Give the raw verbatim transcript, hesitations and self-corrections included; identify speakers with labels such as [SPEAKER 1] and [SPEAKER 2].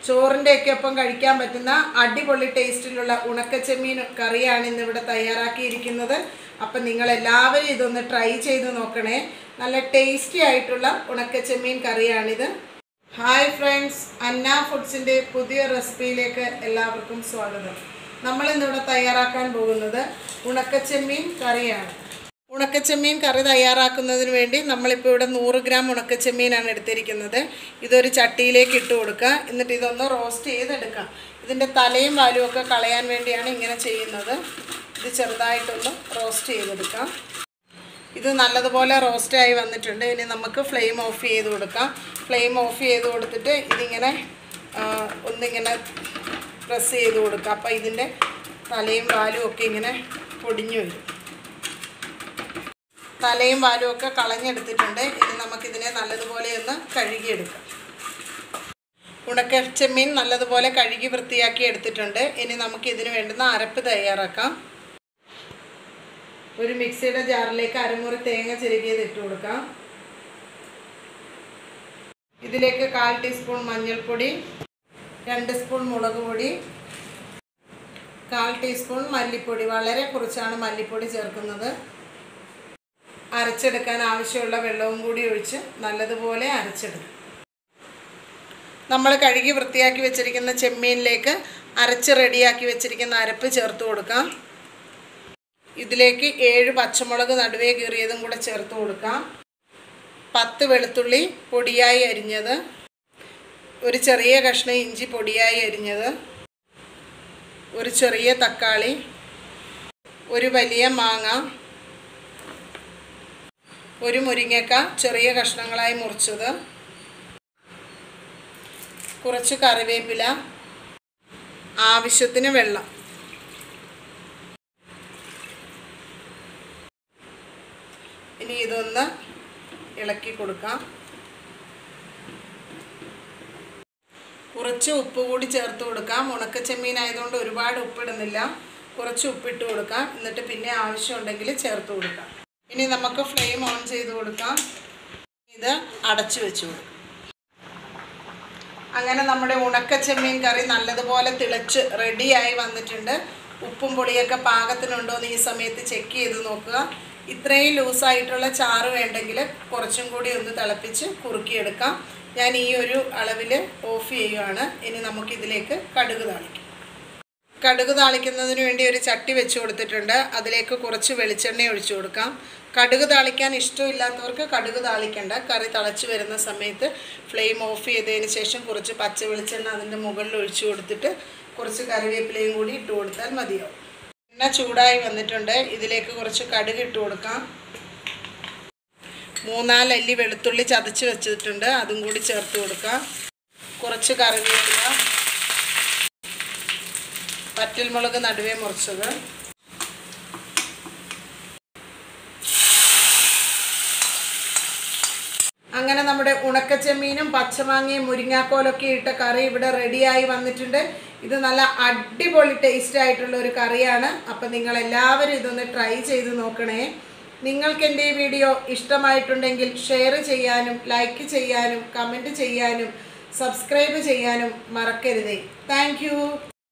[SPEAKER 1] ചോറിൻ്റെ ഒക്കെ ഒപ്പം കഴിക്കാൻ പറ്റുന്ന അടിപൊളി ടേസ്റ്റിലുള്ള ഉണക്കച്ചെമ്മീൻ കറിയാണ് ഇന്നിവിടെ തയ്യാറാക്കിയിരിക്കുന്നത്. അപ്പം നിങ്ങളെല്ലാവരും ഇതൊന്ന് ട്രൈ ചെയ്ത് നോക്കണേ. നല്ല ടേസ്റ്റി ആയിട്ടുള്ള ഉണക്കച്ചെമ്മീൻ കറിയാണിത്. ഹായ് ഫ്രണ്ട്സ്, അന്ന ഫുഡ്സിൻ്റെ പുതിയ റെസിപ്പിയിലേക്ക് എല്ലാവർക്കും സ്വാഗതം. നമ്മളിന്നിവിടെ തയ്യാറാക്കാൻ പോകുന്നത് ഉണക്കച്ചെമ്മീൻ കറിയാണ്. ഉണക്കച്ചെമ്മീൻ കറി തയ്യാറാക്കുന്നതിന് വേണ്ടി നമ്മളിപ്പോൾ ഇവിടെ നൂറ് ഗ്രാം ഉണക്കച്ചെമ്മീനാണ് എടുത്തിരിക്കുന്നത്. ഇതൊരു ചട്ടിയിലേക്ക് ഇട്ട് കൊടുക്കുക. എന്നിട്ട് ഇതൊന്ന് റോസ്റ്റ് ചെയ്തെടുക്കാം. ഇതിൻ്റെ തലയും വാലും ഒക്കെ കളയാൻ വേണ്ടിയാണ് ഇങ്ങനെ ചെയ്യുന്നത്. ഇത് ചെറുതായിട്ടൊന്ന് റോസ്റ്റ് ചെയ്തെടുക്കാം. ഇത് നല്ലതുപോലെ റോസ്റ്റായി വന്നിട്ടുണ്ട്. ഇനി നമുക്ക് ഫ്ലെയിം ഓഫ് ചെയ്ത് കൊടുക്കാം. ഫ്ലെയിം ഓഫ് ചെയ്ത് കൊടുത്തിട്ട് ഇതിങ്ങനെ ഒന്നിങ്ങനെ പ്രസ് ചെയ്ത് കൊടുക്കാം. അപ്പോൾ ഇതിൻ്റെ തലയും വാലും ഒക്കെ ഇങ്ങനെ പൊടിഞ്ഞു വരും. തലയും വാലും ഒക്കെ കളഞ്ഞെടുത്തിട്ടുണ്ട്. ഇനി നമുക്കിതിനെ നല്ലതുപോലെ ഒന്ന് കഴുകിയെടുക്കാം. ഉണക്കച്ചെമ്മീൻ നല്ലതുപോലെ കഴുകി വൃത്തിയാക്കി എടുത്തിട്ടുണ്ട്. ഇനി നമുക്കിതിന് വേണ്ടുന്ന അരപ്പ് തയ്യാറാക്കാം. ഒരു മിക്സിയുടെ ജാറിലേക്ക് അരമുറി തേങ്ങ ചിരകിയത് ഇട്ട് കൊടുക്കാം. ഇതിലേക്ക് കാൽ ടീസ്പൂൺ മഞ്ഞൾപ്പൊടി, രണ്ട് സ്പൂൺ മുളക് പൊടി, കാൽ ടീസ്പൂൺ മല്ലിപ്പൊടി, വളരെ കുറച്ചാണ് മല്ലിപ്പൊടി ചേർക്കുന്നത്. അരച്ചെടുക്കാൻ ആവശ്യമുള്ള വെള്ളവും കൂടി ഒഴിച്ച് നല്ലതുപോലെ അരച്ചെടുക്കും. നമ്മൾ കഴുകി വൃത്തിയാക്കി വെച്ചിരിക്കുന്ന ചെമ്മീനിലേക്ക് അരച്ച് റെഡിയാക്കി വെച്ചിരിക്കുന്ന അരപ്പ് ചേർത്ത് കൊടുക്കാം. ഇതിലേക്ക് ഏഴ് പച്ചമുളക് നടുവേ കീറിയതും കൂടെ ചേർത്ത് കൊടുക്കാം. പത്ത് വെളുത്തുള്ളി പൊടിയായി അരിഞ്ഞത്, ഒരു ചെറിയ കഷ്ണം ഇഞ്ചി പൊടിയായി അരിഞ്ഞത്, ഒരു ചെറിയ തക്കാളി, ഒരു വലിയ മാങ്ങ, ഒരു മുരിങ്ങക്ക ചെറിയ കഷ്ണങ്ങളായി മുറിച്ചത്, കുറച്ച് കറിവേപ്പില, ആവശ്യത്തിന് വെള്ളം. ഇനി ഇതൊന്ന് ഇളക്കി കൊടുക്കാം. കുറച്ച് ഉപ്പ് കൂടി ചേർത്ത് കൊടുക്കാം. ഉണക്കച്ചെമ്മീൻ ആയതുകൊണ്ട് ഒരുപാട് ഉപ്പിടുന്നില്ല. കുറച്ച് ഉപ്പിട്ട് കൊടുക്കാം. എന്നിട്ട് പിന്നെ ആവശ്യമുണ്ടെങ്കിൽ ചേർത്ത് കൊടുക്കാം. ഇനി നമുക്ക് ഫ്ലെയിം ഓൺ ചെയ്ത് കൊടുക്കാം. ഇത് അടച്ചു വെച്ച് കൊടുക്കാം. അങ്ങനെ നമ്മുടെ ഉണക്കച്ചെമ്മീൻ കറി നല്ലതുപോലെ തിളച്ച് റെഡിയായി വന്നിട്ടുണ്ട്. ഉപ്പും പൊടിയൊക്കെ പാകത്തിനുണ്ടോ എന്ന് ഈ സമയത്ത് ചെക്ക് ചെയ്ത് നോക്കുക. ഇത്രയും ലൂസായിട്ടുള്ള ചാറ് വേണ്ടെങ്കിൽ കുറച്ചും കൂടി ഒന്ന് തിളപ്പിച്ച് കുറുക്കിയെടുക്കാം. ഞാൻ ഈ ഒരു അളവിൽ ഓഫ് ചെയ്യുകയാണ്. ഇനി നമുക്കിതിലേക്ക് കടുക് താളിക്കാം. കടുക് താളിക്കുന്നതിന് വേണ്ടി ഒരു ചട്ടി വെച്ച് കൊടുത്തിട്ടുണ്ട്. അതിലേക്ക് കുറച്ച് വെളിച്ചെണ്ണ ഒഴിച്ചു കൊടുക്കാം. കടുക് താളിക്കാൻ ഇഷ്ടമില്ലാത്തവർക്ക് കടുക് താളിക്കേണ്ട. കറി തിളച്ച് വരുന്ന സമയത്ത് ഫ്ലെയിം ഓഫ് ചെയ്തതിന് ശേഷം കുറച്ച് പച്ച വെളിച്ചെണ്ണ അതിൻ്റെ മുകളിൽ ഒഴിച്ചു കൊടുത്തിട്ട് കുറച്ച് കറിവേപ്പിലയും കൂടി ഇട്ട് കൊടുത്താൽ മതിയാവും. എണ്ണ ചൂടായി വന്നിട്ടുണ്ട്. ഇതിലേക്ക് കുറച്ച് കടുക് ഇട്ട് കൊടുക്കാം. മൂന്നാലല്ലി വെളുത്തുള്ളി ചതച്ച് വെച്ചിട്ടുണ്ട്, അതും കൂടി ചേർത്ത് കൊടുക്കാം. കുറച്ച് കറിവേപ്പില, പറ്റൽമുളക് നടുവേ മുറിച്ചത്, അങ്ങനെ നമ്മുടെ ഉണക്കച്ചെമ്മീനും പച്ചമാങ്ങയും മുരിങ്ങാക്കോലൊക്കെ ഇട്ട കറി ഇവിടെ റെഡിയായി വന്നിട്ടുണ്ട്. ഇത് നല്ല അടിപൊളി ടേസ്റ്റ് ആയിട്ടുള്ള ഒരു കറിയാണ്. അപ്പം നിങ്ങളെല്ലാവരും ഇതൊന്ന് ട്രൈ ചെയ്ത് നോക്കണേ. നിങ്ങൾക്ക് എൻ്റെ ഈ വീഡിയോ ഇഷ്ടമായിട്ടുണ്ടെങ്കിൽ ഷെയർ ചെയ്യാനും ലൈക്ക് ചെയ്യാനും കമൻറ്റ് ചെയ്യാനും സബ്സ്ക്രൈബ് ചെയ്യാനും മറക്കരുതേ. Thank U.